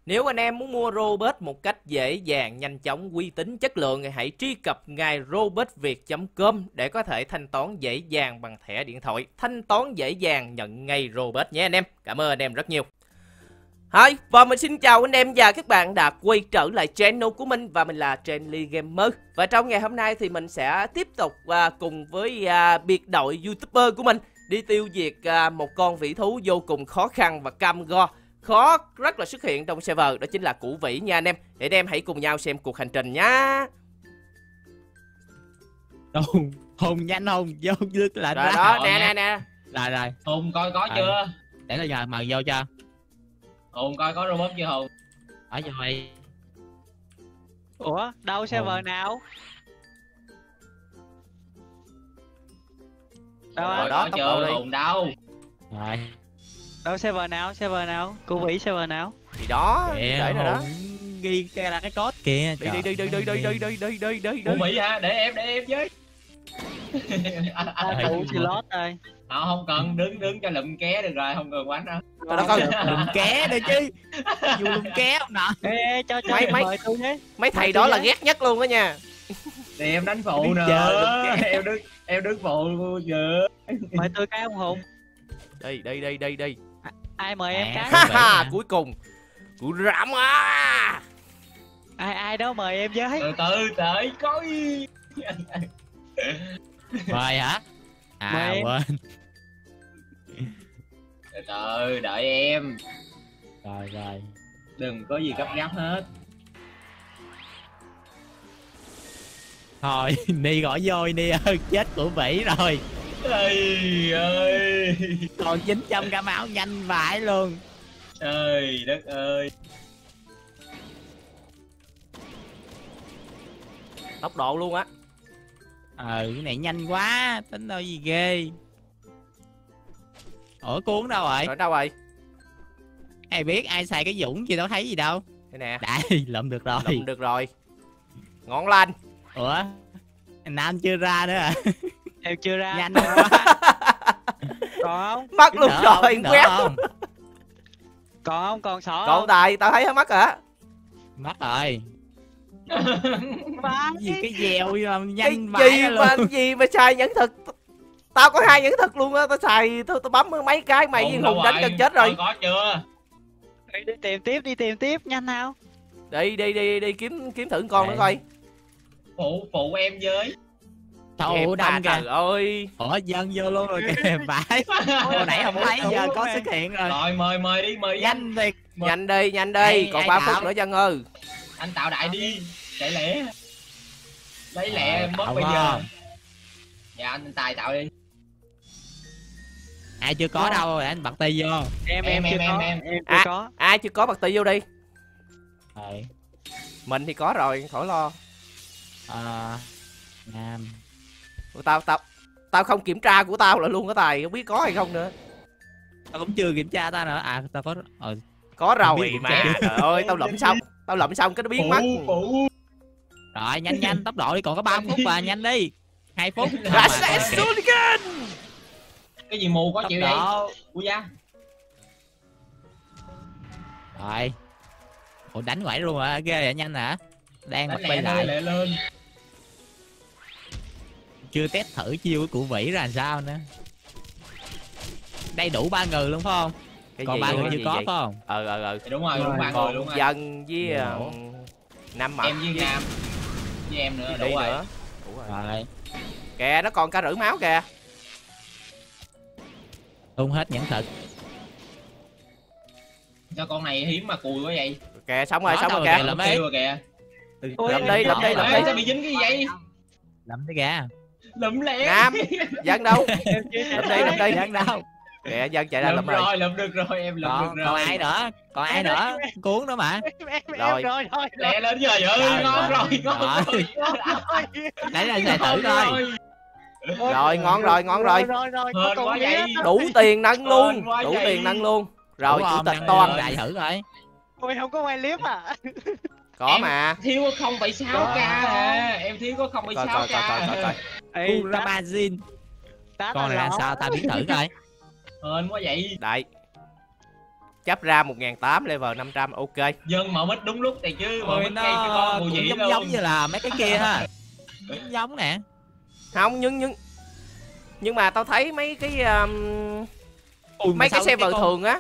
Nếu anh em muốn mua robot một cách dễ dàng, nhanh chóng, uy tín, chất lượng thì hãy truy cập ngay robotviet.com để có thể thanh toán dễ dàng bằng thẻ điện thoại. Thanh toán dễ dàng, nhận ngay robot nhé anh em. Cảm ơn anh em rất nhiều. Hi, và mình xin chào anh em và các bạn đã quay trở lại channel của mình, và mình là Trenly Gamer. Và trong ngày hôm nay thì mình sẽ tiếp tục cùng với biệt đội YouTuber của mình đi tiêu diệt một con vĩ thú vô cùng khó khăn và cam go, khó rất là xuất hiện trong server, đó chính là củ vĩ nha anh em. Để anh em hãy cùng nhau xem cuộc hành trình nhá. Hùng nhanh Hùng vô nước là Rồi đó, nè. Rồi Hùng coi có chưa? để là giờ mời vô cho Hùng coi có robot chưa Hùng? ở cho mày. Ủa đâu server nào? Đâu Rồi á? đó, Có tốc độ chưa đi. Hùng đâu? Rồi Đâu server nào? Server nào? Cô Vĩ server nào? Thì đó, để rồi đó. ghi cái là cái code kìa. Đi. Hùng bị hả? Để em với. À, cụ slot ơi. Không cần, đứng cho lụm ké được rồi, không cần quánh đâu. Trời đất ơi, Lùm ké nữa chứ. Vô lùm ké không nè. Ê, cho Mấy- mời tôi nhé. mấy thầy đó là ghét nhất luôn đó nha. Thì em đánh phụ Đi nữa. chờ Em đứng phụ vừa. Mời tôi cái ông Hùng. Đi. Ai mời em cái? Ha ha, cuối cùng cụ rạm à. Ai đó mời em với. Từ từ đợi coi. Mời hả? Mời em. Quên. Từ từ đợi em. Rồi Đừng có gì gấp gáp hết. thôi đi gõ voi đi ơi, chết của vĩ rồi. Trời ơi. Còn 900 cái máu nhanh vãi luôn. Trời đất ơi. Tốc độ luôn á. Cái này nhanh quá, tính đâu gì ghê. Ủa cuốn đâu rồi? Rồi đâu rồi? Ai biết, ai xài cái dũng gì đâu thấy gì đâu. Đây nè. Đây lượm được rồi. Lụm được rồi. Ngon lành. Ủa Nam chưa ra nữa à? Em chưa ra. Nhanh quá. Còn không? Mất luôn Đỡ rồi, không? Đỡ quét. không? Còn không? Còn sỏ Còn không? tài, tao thấy hắn mất hả? Mất rồi. Ba. Gì cái dèo mà Cái nhanh vãi ra luôn. gì mà xài nhẫn thực. Tao có 2 nhẫn thực luôn á, tao xài tao bấm mấy cái mày với Hùng đánh gần chết rồi. Có chưa? Đi tìm tiếp nhanh nào. Đi kiếm thử con nữa coi. Phụ em với. Thầu đông kìa. Trời ơi. Ủa dân vô luôn rồi kìa. Vãi. Hồi nãy không thấy giờ có xuất hiện rồi. Rồi mời đi. Nhanh thiệt. Nhanh đi, còn 3 phút nữa Dân ơi. Anh tạo đại đi. Chạy lẹ. Lấy lẹ mất tạo bây quá. giờ. Dạ anh Tài tạo đi. Ai chưa có đâu rồi anh bật tay vô. Em chưa có. Ai chưa có bật tỷ vô đi. Rồi. Mình thì có rồi, khỏi lo. Nam. Tao không kiểm tra của tao là luôn cái Tài, không biết có hay không nữa. Tao cũng chưa kiểm tra ta nữa. Tao có Có Không biết rồi kiểm mà. tra. Trời ơi, tao lụm xong cái nó biến mất. Phụ. Rồi nhanh tốc độ đi, còn có 3 phút mà nhanh đi. 2 phút. Rasensuligan. Cái gì mù có chịu vậy? Ui da. Rồi. Ủa đánh quẩy luôn hả? Ghê vậy, nhanh hả? Đang bật bay lại. Lẹ lên. Chưa test thử chiêu của cụ vĩ ra làm sao nữa. Đây đủ 3 người luôn phải không? Còn 3 người chưa có phải không? Đúng rồi, đúng 3 người luôn. Dân với Nam Mập. Em với Nam. Với em nữa, đủ rồi. Rồi. Kìa, nó còn cả rưỡi máu kìa. Tung hết nhẫn thực. Cho con này hiếm mà cùi quá vậy. Kìa, xong rồi Đó, kìa. lụm Kêu rồi kìa. Lụm đi. Sao bị dính cái gì vậy? Lụm đi kìa. Lụm lẹ. Nam, Dân đâu? Lụm đi. Dân đâu? Kìa, Dân chạy ra Lụm lụm rồi. lụm được rồi, em lụm được rồi. Còn ai nữa? Còn ai nữa? Cuốn nữa mà. Rồi. Rồi. Lẹ lên trời ơi, Trời ngon ơi. rồi, ngon rồi. Lấy ra xài thử coi. Rồi, ngon rồi. Hên quá vậy. Đủ tiền nâng luôn. Hên quá Đủ vậy. tiền nâng luôn. Rồi, Đúng chủ không? tịch Nâng toàn. lại thử coi. Ôi không có quay clip à? Có mà. Thiếu có 0,6k à. Em thiếu có 0,6k. Coi. Ê, Urabazin. tá Con này là sao ta biết thử coi. Hên quá vậy. Đây. Chấp ra 1.800 level 500 ok. Dân mở mic đúng lúc thì chứ mở Ôi mic ngay cái nó con mùi cũng dĩ giống luôn. giống như là mấy cái kia ha. Giống nè. Không nhưng mà tao thấy mấy cái Ui, mấy cái server thường á,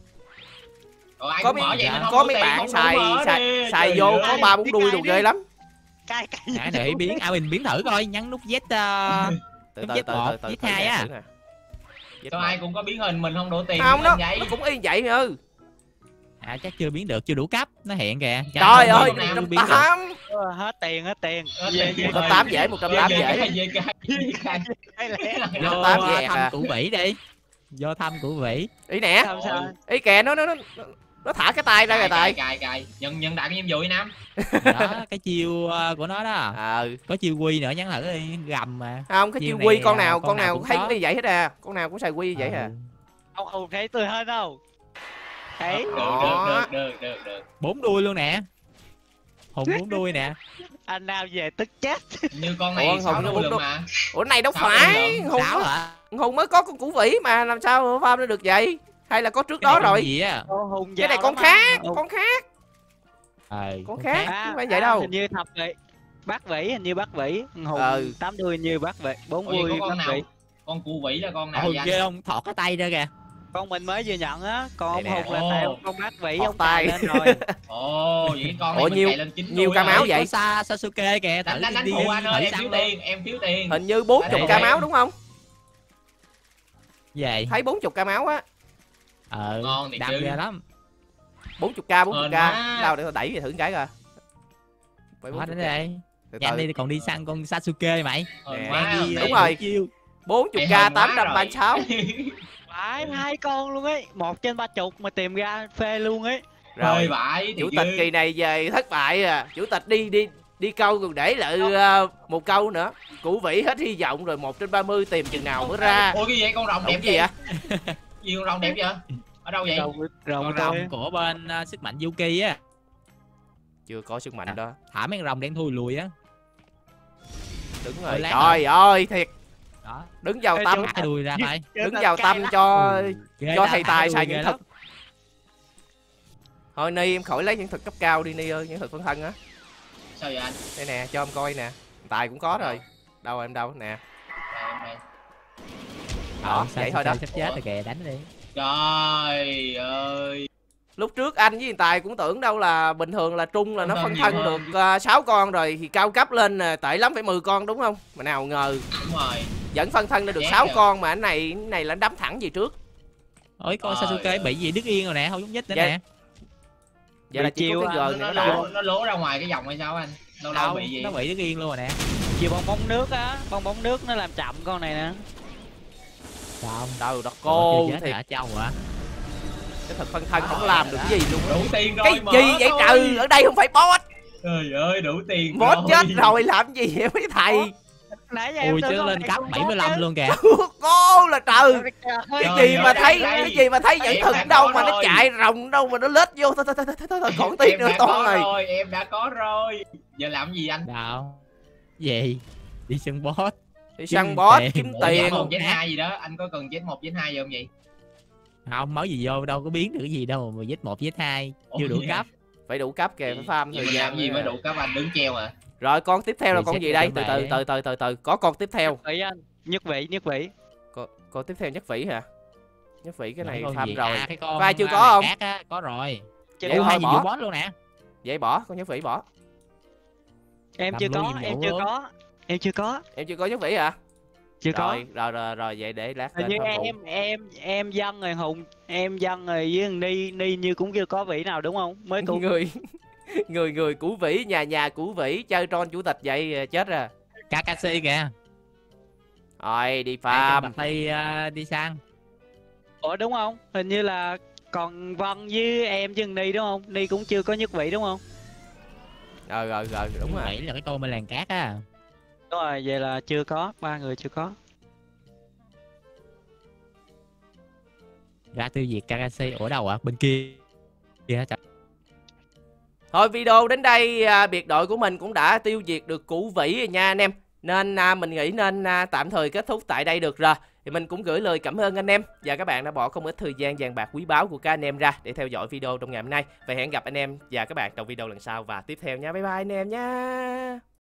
có có mấy bạn xài vô có 3-4 đuôi đồ ghê lắm. Cay Nãy để biến mình biến thử coi, nhấn nút Z Từ Z1, Z2 á. Sao ai cũng có biến hình mình không đổ tiền Không, nó vậy. cũng y vậy ư. Chắc chưa biến được, chưa đủ cấp, nó hiện kìa. Trời ơi, chưa biến được. 180. Hết tiền. 180 dễ, 180 dễ. Hay lẽ. Vô 180 dẹt thăm à. cụ vĩ đi. Vô thăm cụ vĩ. Ý nè. Sao? Ý kìa, nó thả cái tay ra kìa Tài. Cài. Nhận đạt nhiệm vụ đi Nam. Đó, cái chiêu của nó đó. Ờ. Có chiêu quy nữa, nhắn thử đi, gầm mà. Không, cái chiêu Chiêu quy này, con nào con nào cũng thấy có. cũng y vậy hết à. Con nào cũng xài quy vậy à. Ông thấy tôi hơn không? Thấy. Được. 4 đuôi luôn nè. Hùng 4 đuôi nè. Anh nào về tức chết. Như con này Ủa, 6 Hùng đuôi nó lượng mà. Ủa này đâu Sao phải. không Hùng 6 mới, hả? Hùng mới có con củ vĩ mà làm sao farm nó được vậy? Hay là có trước đó Cái này con rồi? gì á? Hùng Cái này giàu con lắm khác, anh. con khác. Con khác, không phải vậy đâu. Hình như thập vị. Bác vĩ, hình như bác vĩ. Hùng 8 đuôi như bác vĩ, 4 Ủa, vậy đuôi có con bác nào? vĩ. Con cụ vĩ là con nào Ôi vậy ghê anh? không, thọt cái tay ra kìa. Con mình mới vừa nhận á, còn ông Đây nè. Hùng là theo con bác vĩ Thọt ông cài tay. lên rồi. Ồ, vậy con này Ủa, mình nhiều- cày lên 9 nhiều đuôi ca rồi. máu vậy? Có Sasuke kìa, thử Đánh đi phụ anh ơi, thử em săn thiếu luôn. tiền, em thiếu tiền. Hình như 40 Đây, ca đây. máu đúng không? Về. Thấy 40 ca máu á. Ngon thì đam chứ. ghê lắm. 40k, 40k. Hên quá. Đâu để tao đẩy về thử cái coi. Phải Hết 40k. đến đây. Từ Nhanh từ. đi còn đi săn con Sasuke mày. Hên Nè. quá, Đi, Đúng rồi. chiêu. 40k Mày hên quá 836. Phải 2 con luôn ấy, 1 trên 30 mà tìm ra phê luôn ấy. Rồi Rồi, vãi chủ tịch kỳ này về thất bại à. Chủ tịch đi câu còn để lại một câu nữa. Củ vĩ hết hy vọng rồi, 1 trên 30 tìm chừng nào mới ra. Ôi cái gì vậy, con rồng đẹp Đúng gì ạ? Gì con rồng đẹp vậy? Ở đâu vậy? Rồng Con tôi. rồng của bên sức mạnh Yuki á. Chưa có sức mạnh đó. Thả mấy con rồng đen thui lùi á. Đúng Ôi, rồi. lát Trời ơi, thiệt. Đó. Đứng vào Ê, tâm. chú- Thả cái đuôi ra thôi. Đứng vào tâm cho Ghê cho đó, thầy thả Tài cái xài đuôi những ghê thực. lắm. Thôi Ni em khỏi lấy những thực cấp cao đi Ni ơi, những thực phân thân á. Sao vậy anh? Đây nè, cho em coi nè. Tài cũng có rồi. Đâu em đâu nè. Đây. Đó, vậy thôi đó. Sắp chết rồi kìa, đánh đi. Trời ơi. Lúc trước anh với Tài cũng tưởng đâu là bình thường là trung là nó Phân phân thân thân nhiều được 6 con rồi thì cao cấp lên tệ lắm phải 10 con đúng không? Mà nào ngờ Đúng rồi. vẫn phân thân ra được Chét 6 rồi. con mà cái này là đấm thẳng về trước. Ôi con Trời Sasuke ơi. bị gì đứng yên rồi nè, không giống dít nữa Dạ. nè. Vậy là chỉ có chiêu cái gờ Nó này nó đỏ. nó lố ra ngoài cái vòng hay sao anh? Lâu lâu Đâu, bị gì? nó bị đứng yên luôn rồi nè. Chiều bong nước á, bong nước nó làm chậm con này nè. Không. Đâu đó cô Chết thiệt. hả châu hả? Cái thực phân thân không làm được cái gì luôn. Đủ tiền rồi. Cái mở gì vậy thôi. trời, ở đây không phải boss. Trời ơi, đủ tiền Boss chết rồi làm gì vậy mấy thầy? Nãy giờ em Ui tưởng chứ con lên này cấp con 75 boss luôn kìa. Cô là trời. Trời Cái Trời gì ơi, mà đây, thấy đây. cái gì mà thấy nhận Em thực đã đâu có mà nó rồi. chạy rồng đâu mà nó lết vô thôi còn tiếc Em nữa đã con có này. rồi, em đã có rồi. Giờ làm gì anh? Đâu? Gì? Đi sân boss. Thì Kiếm săn boss tiền. kiếm Ủa, tiền. Z1 Z2 gì đó, anh có cần Z1 Z2 gì không vậy? Không, mới gì vô đâu có biến được cái gì đâu mà Z1 Z2 chưa đủ Ủa, cấp. Phải đủ cấp kìa, phải farm Vậy thời mình gian làm gì mới nữa. đủ cấp anh đứng treo à? Rồi con tiếp theo là Thì con xếp gì cho đây? bạn. Từ từ có con tiếp theo. Vậy anh, nhất vị. Con tiếp theo nhất vĩ hả? Nhất vĩ cái này Con farm gì? rồi. À, cái con Vai chưa có không? cát á, có rồi. Chưa Vậy Ủa, thôi hai bỏ. nhiệm vụ boss luôn nè. Vậy bỏ, con nhất vĩ bỏ. Em Làm chưa luôn có, nhiệm em vụ chưa luôn. có. Em chưa có, Em chưa có nhất vĩ hả? chưa có. Rồi vậy để lát Hình lên như farm phụ. em dân rồi Hùng, em dân rồi với thằng Ni như cũng chưa có vị nào đúng không? Mới cũng người củ vĩ, nhà củ vĩ chơi tron chủ tịch vậy chết rồi. Kakashi kìa. Rồi đi Hai farm. trăm bạc tay đi săn. Ủa đúng không? Hình như là còn Vân với em với thằng Ni đúng không? Ni cũng chưa có nhất vị đúng không? Rồi đúng rồi. Nghĩ là cái con bên làng cát á. Đúng rồi, vậy là chưa có, 3 người chưa có. Ra tiêu diệt Kakashi ở đâu ạ? Bên kia. Kia hả trời? Thôi video đến đây biệt đội của mình cũng đã tiêu diệt được củ vĩ rồi nha anh em. Nên mình nghĩ nên tạm thời kết thúc tại đây được rồi. Thì mình cũng gửi lời cảm ơn anh em và các bạn đã bỏ không ít thời gian vàng bạc quý báu của các anh em ra để theo dõi video trong ngày hôm nay. Và hẹn gặp anh em và các bạn trong video lần sau và tiếp theo nha. Bye bye anh em nha.